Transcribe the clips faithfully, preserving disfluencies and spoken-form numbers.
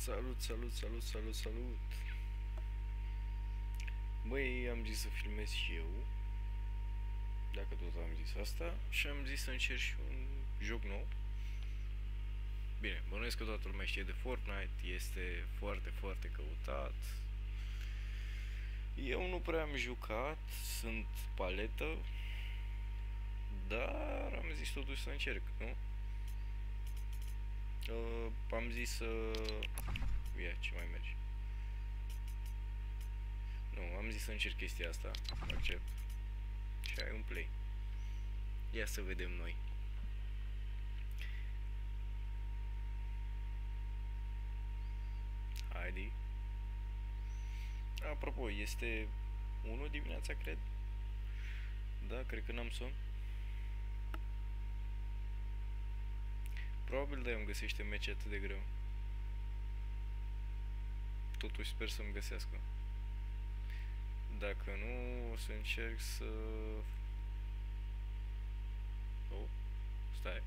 Salut, salut, salut, salut, salut. Băi, am zis să filmez și eu, dacă tot am zis asta, și am zis să încerc și un joc nou. Bine, bănuiesc că toată lumea știe de Fortnite, este foarte, foarte căutat. Eu nu prea am jucat, sunt paletă, dar am zis totuși să încerc, nu? Uh, am zis să... Ia, ce mai merge? Nu, am zis să încerc chestia asta, accept. Și ai un play. Ia să vedem noi. Haide. Apropo, este unu dimineața, cred. Da, cred că n-am somn. Probabil de-aia îmi găsește meci atât de greu. Totuși sper să-mi găsească. Dacă nu, o să încerc să... Oh, stai.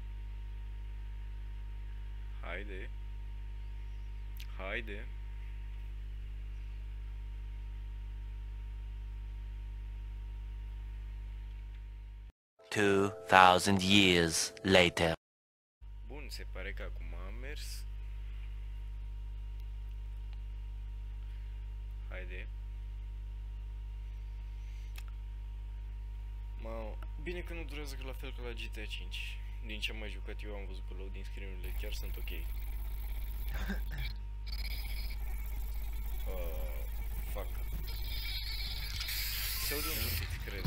Haide. Haide. Two thousand years later. Bun, se pare că acum am mers. Haide. Mamă, bine că nu durează la fel ca la G T A cinci. Din ce am mai jucat eu am văzut că loading screen-urile chiar sunt ok. Uh, fuck. Se aude un pic, cred.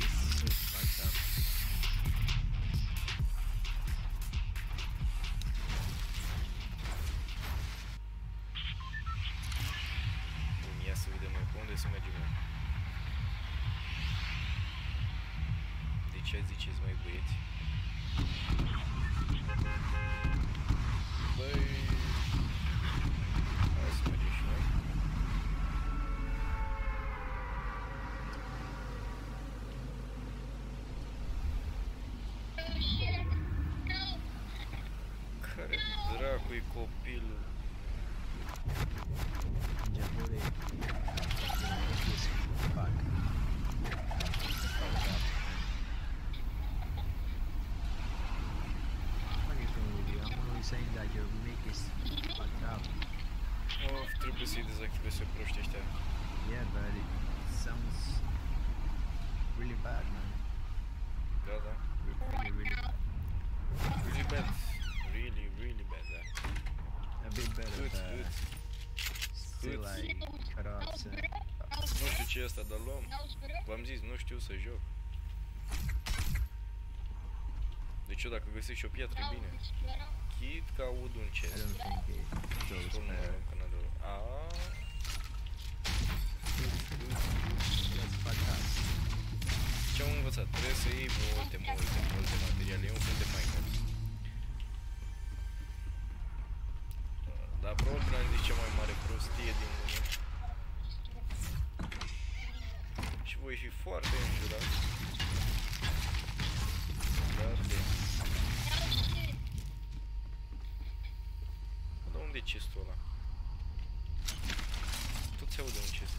Bun, ia să vedem noi pe unde să mergem. De ce ziceți, mai băieți? Băi... Hai să mergem și noi. Care dracu-i copilul? Saying that your mic is fucked up. Oh, trebuie să-i dezactivezi pe proști ăștia. Yeah, but it sounds really bad, man. Da, da. Really, really bad. Really bad. Really, really bad, da. A bit better, Good, but good. still Good. like cut off. So. Nu știu ce e asta, dar luăm. V-am zis, nu știu să joc. Deci eu dacă găsesc și o piatră, e bine. Chit că aud un I chest. don't think it goes Tot nu better. luăm că n-ador. Aaaa. That's fucked up. Ce am învățat? Trebuie să iei multe, multe, multe materiale. E un fel de Minecraft. Dar probabil am zis cea mai mare prostie din lume. Și voi fi foarte înjurați. Dar de... Dar unde e chestul ăla? Tot se aude un chest.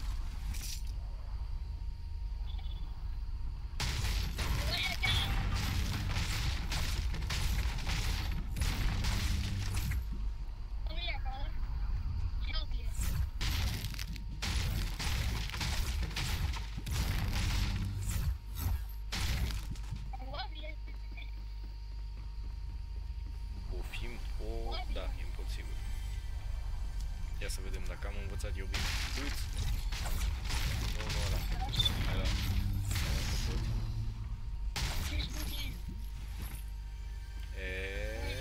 O fim o... Da, imposibil. Ia să vedem dacă am învățat eu bine. Uite! Nu, nu ăla. Hai la. Hai la tot. Eee...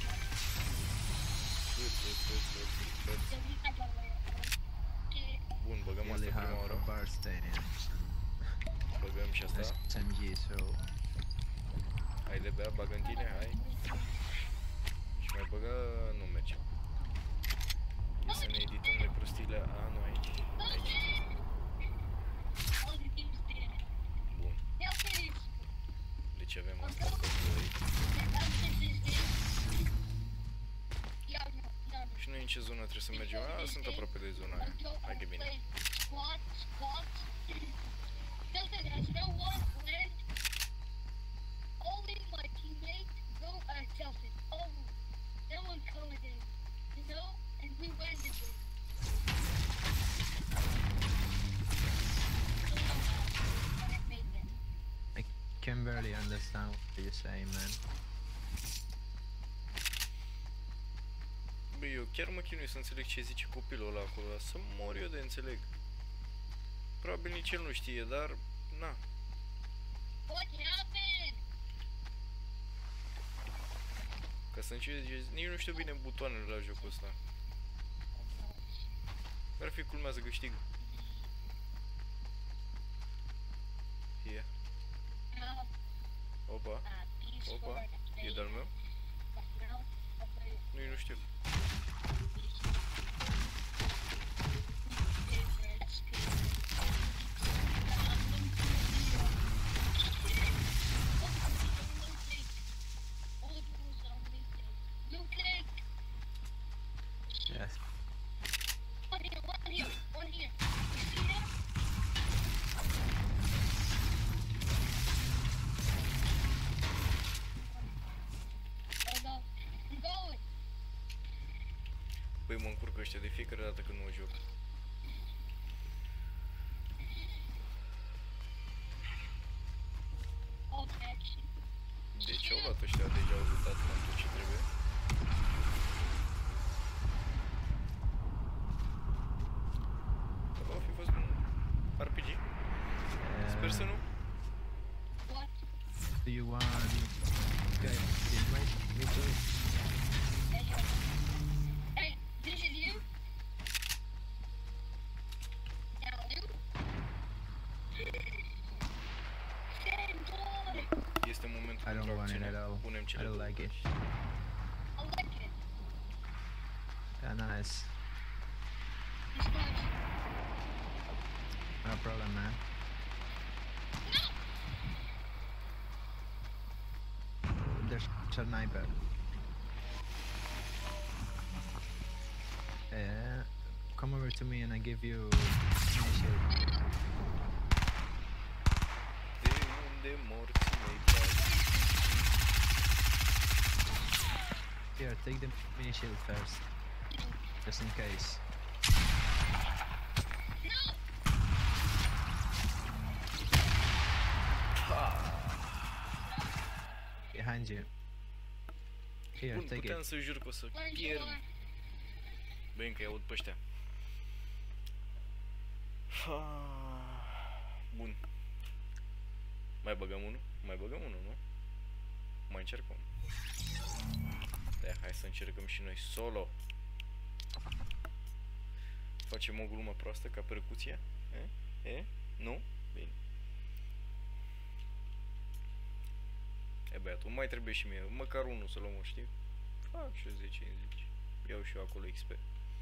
Cât, cât, cât, cât, cât. Bun, băgăm We asta only have prima a oară. bar stadium. Băgăm și asta. S M G, so Hai de bea, bagă în tine, hai. Și mai băgă, nu merge. E să ne edităm de prostiile. A, nu aici. Aici. Bun. Deci avem asta pe doi. Și noi în ce zonă trebuie să mergem. A, sunt aproape de zona aia. Hai că bine. Squat, squat. Tilted has no one land. Only my teammate go uh, tilted. Oh, no one coming in. You know? And we win the game. I can barely understand what you're saying, man. Băi, eu chiar mă chinui să înțeleg ce zice copilul ăla acolo, dar să mor eu de înțeleg. Probabil nici el nu știe, dar, na. What happened? Ca să înțelegi, nici nu știu bine butoanele la jocul ăsta. Ar fi culmea să câștig. Ia. Opa, opa, e de-al meu? Nu, nu știu. Yes. One here, one here, one here. You see that? Oh no, I'm going. Băi, mă încurcă ăștia de fiecare dată când mă joc. Oh, action. Deci au luat ăștia, deja au luat la tot ce trebuie. Acolo fi fost un R P G? Sper să nu. What? Do you want? Okay, you might me too. Hey, yo. Hey, this is you? Now you? Same boy. Este momentul I don't pentru want it acțiune. at all. Punem I cele don't două like it. căști. I like it. Yeah, nice. It's nice. No problem, man. No! There's a sniper. Uh, come over to me and I give you my shield. De unde morți mei bagi? Here, take the mini shield first, just in case. No! Behind you. Here, Bun, take puteam it. să jur că o să Where's pierd. your... Băi, încă i-aud pe ăștia. Bun. Mai băgăm unul? Mai băgăm unul, nu? Mai încercăm. Da, hai să încercăm și noi solo. Facem o glumă proastă ca percuția? E? E? Nu? Bine. E, băiatul, mai trebuie și mie, măcar unul să luăm, știi? Fac și eu zece în zece. Iau și eu acolo X P.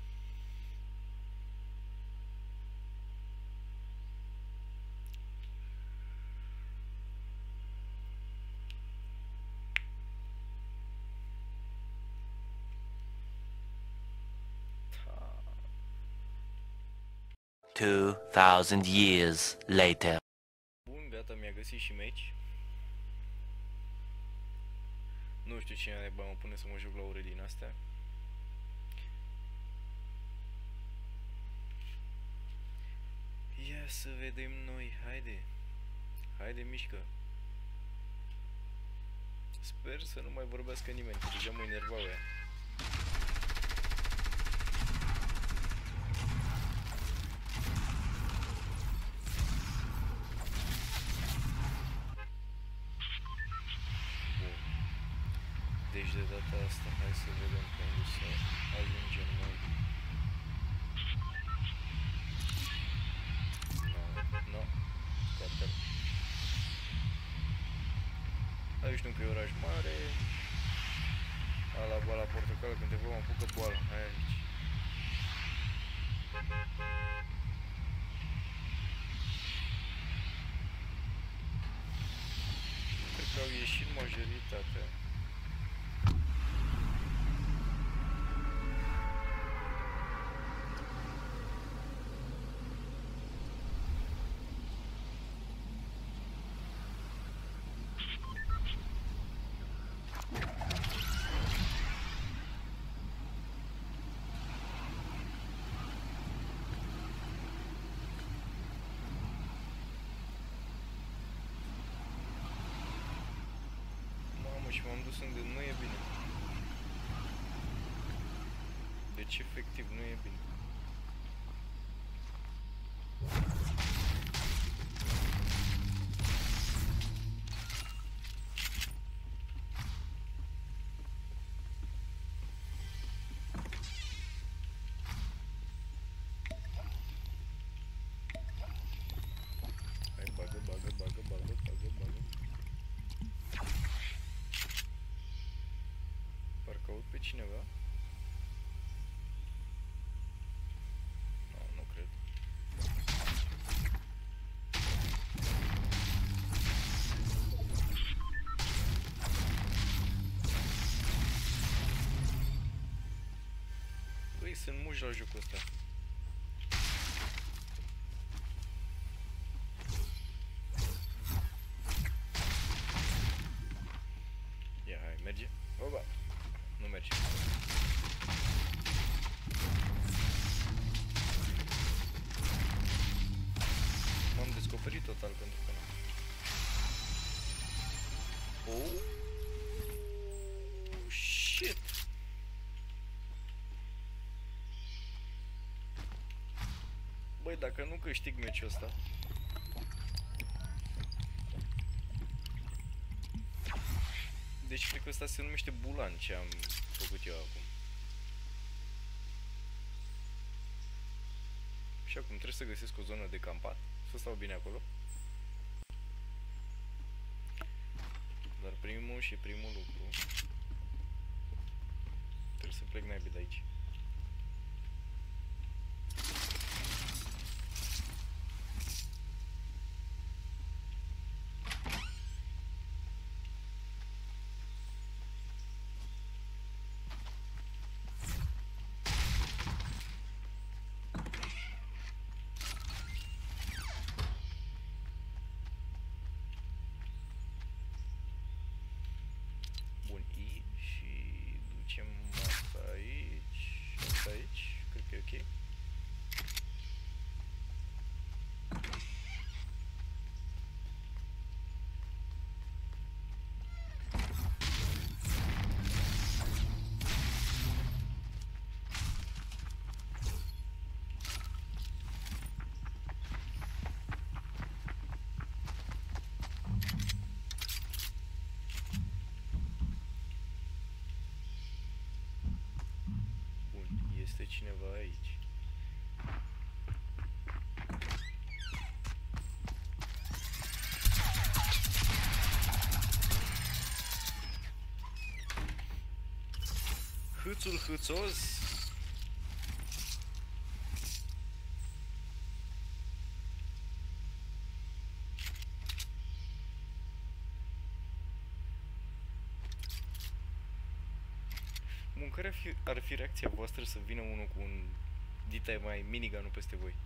Two thousand years later. Bun, gata, mi-a găsit și meci. Nu știu cine naiba mă pune să mă joc la ore din astea. Ia să vedem noi, haide. Haide, mișcă. Sper să nu mai vorbească nimeni, că deja mă enervau ea. Bun. Deci de data asta hai să vedem pe unde să ajungem noi. No, no, scoate-l. Aici nu că e oraș mare. Ala, bala, portocală, când te văd mă apucă boala. Hai aici. Cred că au ieșit majoritatea. M-am dus unde nu e bine. Deci efectiv nu e bine. Hai, bagă, bagă, bagă, bagă, bagă, bagă. Parcă aud pe cineva. Nu, nu cred. Băi, sunt muși la jocul ăsta. Ia, hai, merge? Oba! Nu merge. M-am descoperit total pentru că nu. Oh! Shit! Băi, dacă nu câștig meciul ăsta. Deci cred că ăsta se numește bulan ce am făcut eu acum. Și acum trebuie să găsesc o zonă de campat, să stau bine acolo. Dar primul și primul lucru, trebuie să plec naibii de aici. Bun, I și ducem asta aici, asta aici, cred că e ok. Bun, este cineva aici. Hâțul hâțos. Bun, care ar fi, ar fi reacția voastră să vină unul cu un dita mai minigun peste voi?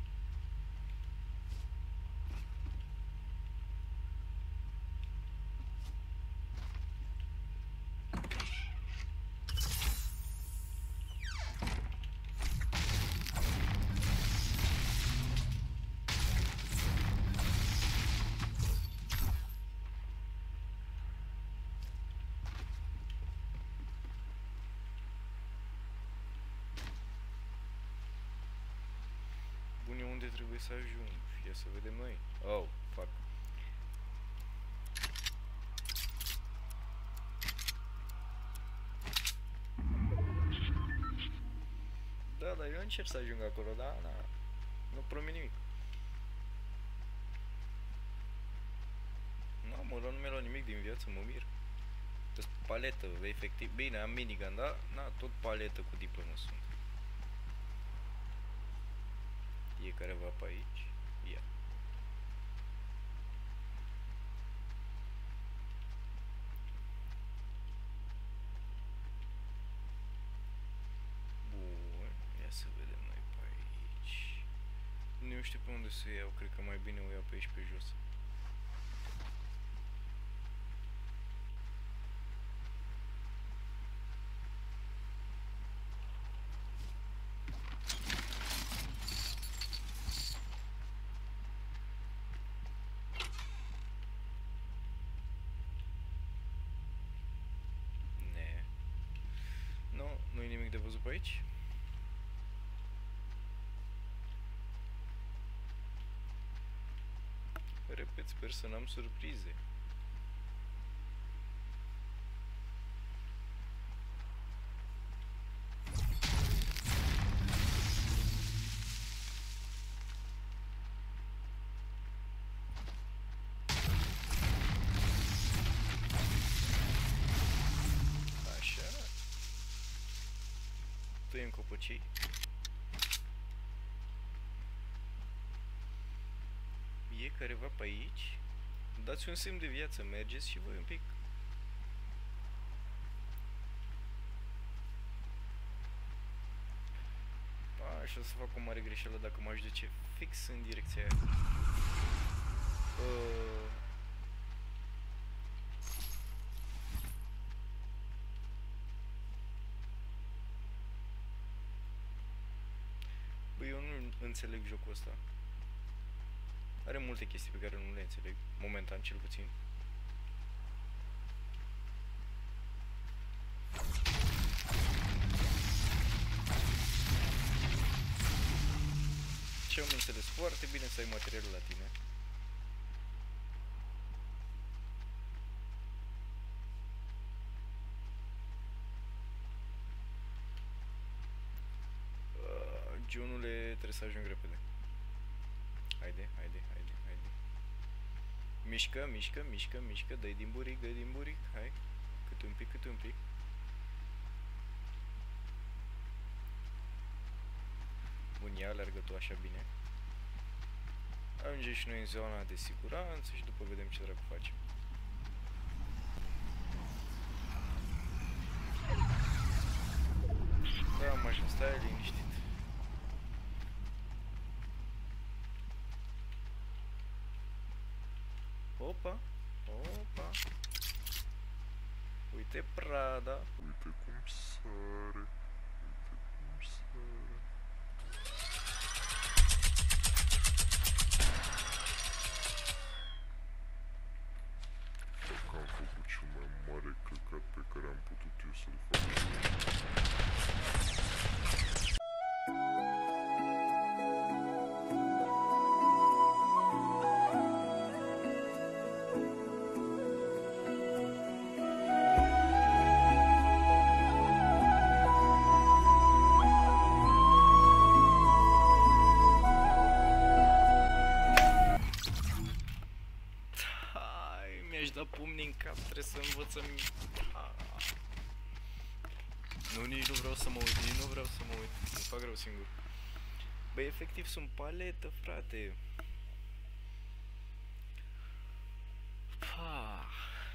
Bun, eu unde trebuie să ajung? Ia să vedem noi. Oh, fuck. Da, dar eu încerc să ajung acolo, da, na. Nu promit nimic. Nu, mă, nu mi-a luat nimic din viață, mă mir. Deci paletă, efectiv. Bine, am minigun, da? Na, tot paletă cu diplomă sunt. E careva pe aici? Ia. Bun, ia să vedem noi pe aici. Nu știu pe unde să iau, cred că mai bine o iau pe aici pe jos. pe aici? Repet, sper să n-am surprize. Așa. Tăiem copăcii. E careva pe aici. Dați un semn de viață, mergeți și voi un pic. A, și o să fac o mare greșeală dacă m-aș duce fix în direcția aia. Uh... Băi, eu nu înțeleg jocul ăsta. Are multe chestii pe care nu le înțeleg, momentan cel puțin. Ce am înțeles foarte bine să ai materialul la tine. Uh, Johnule, trebuie să ajung repede. Haide, haide, haide, haide. Mișcă, mișcă, mișcă, mișcă, dă-i din buric, dă-i din buric, hai. Cât un pic, cât un pic. Bun, ia, alergă tu așa bine. Ajungem și noi în zona de siguranță și după vedem ce dracu facem. Da, am ajuns, stai liniștit. Opa, opa. Uite prada. Uite cum sare. Uite cum sare. Dacă am făcut cel mai mare căcat pe care am putut eu să-l fac. Da pumni în cap, trebuie să învățăm. Ah. Nu, nici nu vreau să mă uit, nici nu vreau să mă uit. Îmi fac rău singur. Băi, efectiv sunt paletă, frate. Ah.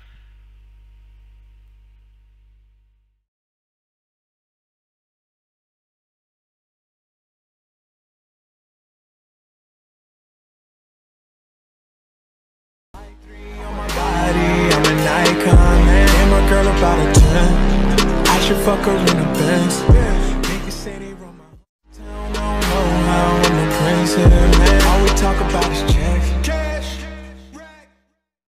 Icon, man, and my girl about a ten. I should fuck her in a Benz. Niggas say they run my town, don't know how I'm a prince here, man. All we talk about is